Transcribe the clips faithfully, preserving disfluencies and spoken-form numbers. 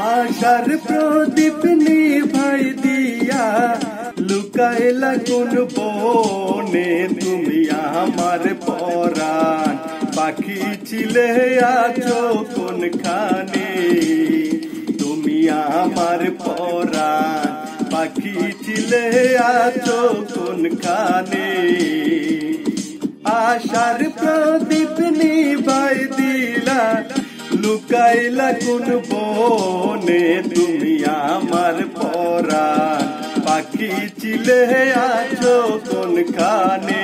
আশার প্রদীপ নিভাই দিয়া লুকাইলা কোন বনে তুমি আমার পরাণ পাখি ছিলে আছো কোনখানে তুমি আমার পরাণ পাখি ছিলে আছো কোনখানে আশার প্রদীপ নিভাই দিলা লুকাইলা কোন বনে তুমি আমার পরাণ পাখি ছিলে আছো কোনখানে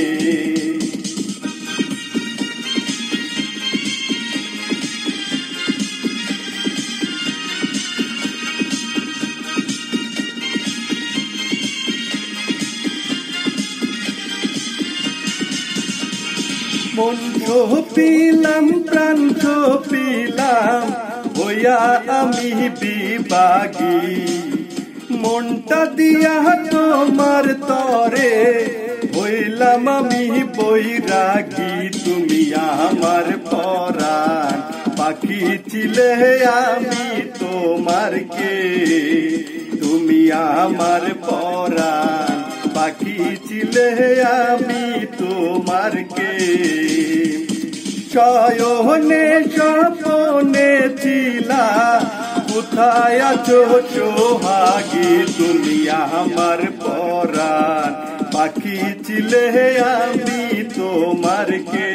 মন পিলাম প্রাণ পিলাম হইয়া আমি বিবাগী মনটা দিয়া তোমার তরে হইলাম আমি বৈরাগী তুমি আমার পরাণ পাখি ছিলে আমি তোমার কে তুমি আমার পরাণ পাখি ছিলে আমি তোমার কে শয়নে স্বপনে ছিলা কোথায় আছো সোহাগী তুমি আমার পরাণ পাখি ছিলে আমি তোমার কে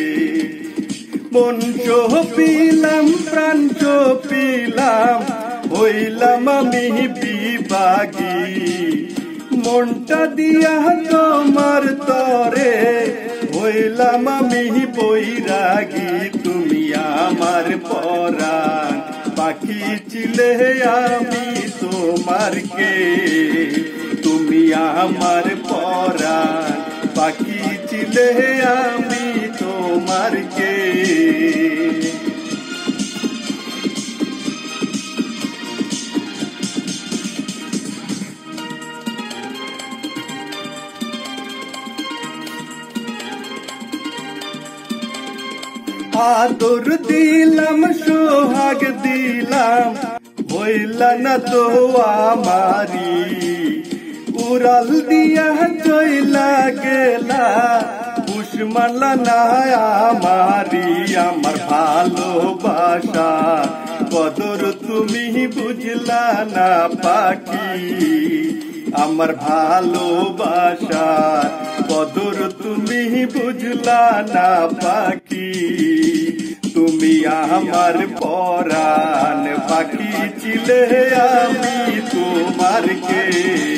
মন পিলাম প্রাণ পিলাম হইলাম আমি বিবাগী মনটা দিয়া তোমার তরে হইলাম আমি বৈরাগী তুমি আমার পরাণ পাখি ছিলে আমি তোমার কে তুমি আমার পরাণ পাখি ছিলে আমি তোমার কে আদর দিলাম সোহাগ দিলাম হইলা না তো আমারি উড়াল দিয়া চইলা গেলা উসমানলা না আমারি আমার ভালোবাসা কদর তুমি বুঝলা না পাখি আমার ভালোবাসা কদর তুমি বুঝলা না পাখি তুমি আমার পরাণ পাখি ছিলে আমি তোমার কে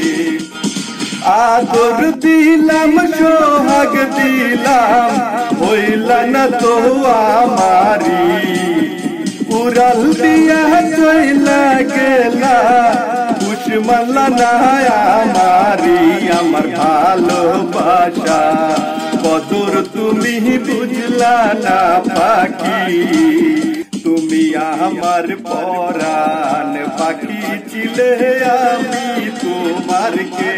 আদর দিলাম সোহাগ দিলাম হইলা না তো আমারি উড়াল দিয়া চইলা গেলা উসমানলা না আমারি আমার ভালোবাসা কদর তুমি বুঝলা না পাখি তুমি আমার পরাণ পাখি ছিলে আমি তোমার কে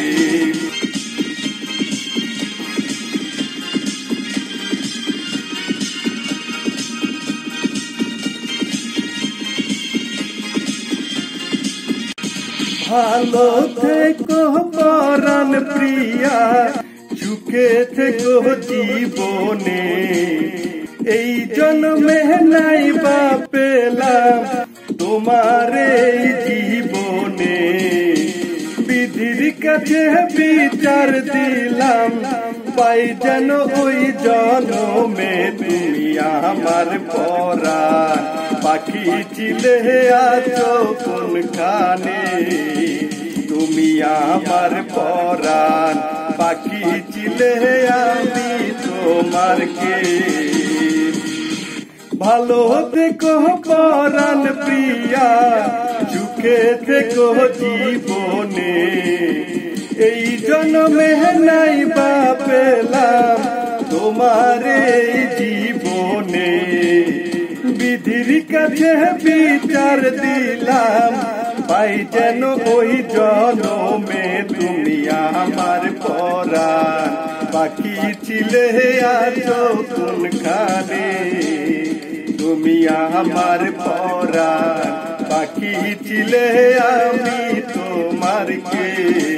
ভালো থেকো পরাণ প্রিয়া সুখে থেকো জীবনে এই জন্মে নাই বা পেলাম তোমার এই জীবনে বিধির কাছে বিচার দিলাম পাই যেন ওই জন্মে তুমি আমার পরাণ পাখি ছিলে আছো কোনখানে তুমি আমার পরাণ পাখি ছিলে আমি তোমার কে ভালো থেকো পরাণ প্রিয়া সুখে থেকো জীবনে এই জন্মে নাই বা পেলাম তোমার এই জীবনে বিধির কাছে বিচার দিলাম পাই যেন ওই জন্মে তুমি আমার পরাণ পাখি ছিলে আছো কোনখানে তুমি আমার পরাণ পাখি পাখি ছিলে আমি তোমার কে